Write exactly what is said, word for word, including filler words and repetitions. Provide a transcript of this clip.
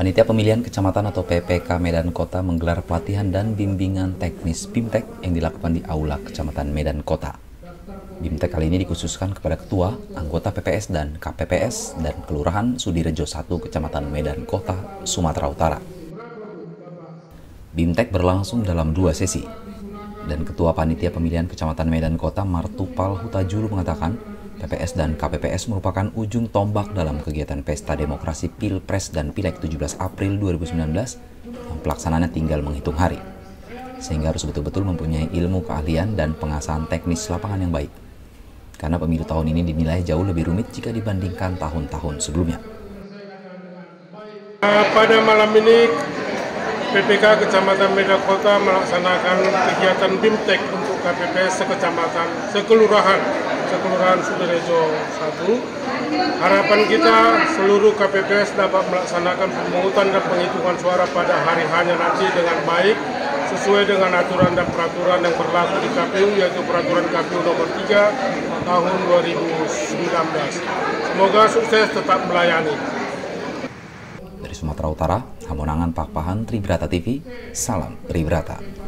Panitia Pemilihan Kecamatan atau P P K Medan Kota menggelar pelatihan dan bimbingan teknis BIMTEK yang dilakukan di Aula Kecamatan Medan Kota. BIMTEK kali ini dikhususkan kepada ketua, anggota P P S dan K P P S dan Kelurahan Sudirejo satu Kecamatan Medan Kota, Sumatera Utara. BIMTEK berlangsung dalam dua sesi, dan Ketua Panitia Pemilihan Kecamatan Medan Kota Martupal Hutajulu mengatakan P P S dan K P P S merupakan ujung tombak dalam kegiatan Pesta Demokrasi Pilpres dan Pileg tujuh belas April dua ribu sembilan belas yang pelaksanaannya tinggal menghitung hari, sehingga harus betul-betul mempunyai ilmu keahlian dan pengasahan teknis lapangan yang baik. Karena pemilu tahun ini dinilai jauh lebih rumit jika dibandingkan tahun-tahun sebelumnya. Pada malam ini P P K Kecamatan Medan Kota melaksanakan kegiatan BIMTEK untuk K P P S sekecamatan, sekelurahan, sekelurahan Sudirejo satu. Harapan kita seluruh K P P S dapat melaksanakan pemungutan dan penghitungan suara pada hari hanya nanti dengan baik, sesuai dengan aturan dan peraturan yang berlaku di K P U, yaitu peraturan K P U nomor tiga tahun dua ribu sembilan belas. Semoga sukses tetap melayani. Dari Sumatera Utara, Hamonangan Pakpahan, Tribrata T V, salam Tribrata.